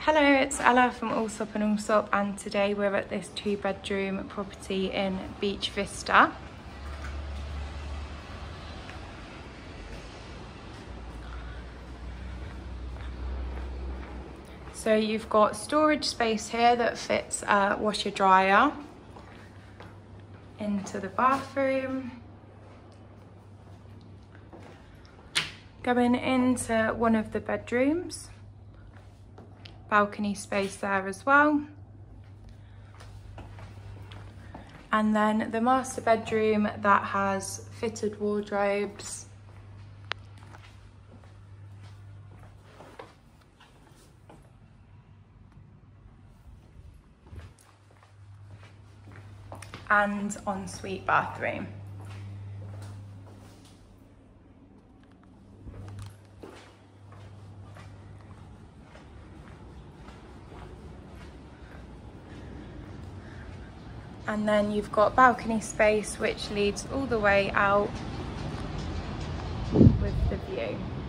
Hello, it's Ella from Allsopp Allsopp, and today we're at this 2-bedroom property in Beach Vista. So you've got storage space here that fits a washer dryer into the bathroom. Going into one of the bedrooms. Balcony space there as well. And then the master bedroom that has fitted wardrobes. And ensuite bathroom. And then you've got balcony space which leads all the way out with the view.